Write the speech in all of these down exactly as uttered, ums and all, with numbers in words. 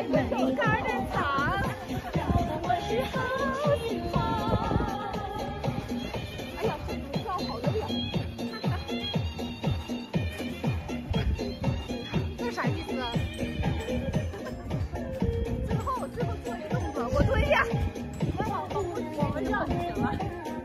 有杆儿的草，我是好喜欢。哎呀，这跳好累呀！这啥意思啊？最后最后做一个动作，我蹲下，你们往后我们绕就行了。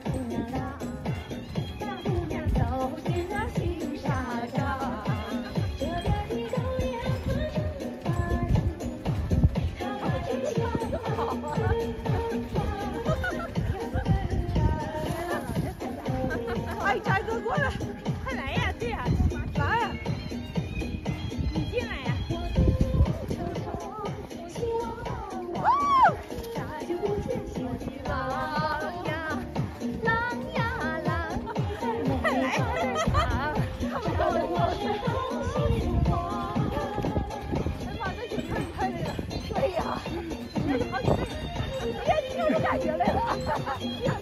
哎，渣哥过来，快来呀！对呀，来呀！你进来呀！哦！狼呀，狼呀狼，快来！哎妈，这雪太太累了。对呀，那就好几倍。哎呀，你有这感觉来了。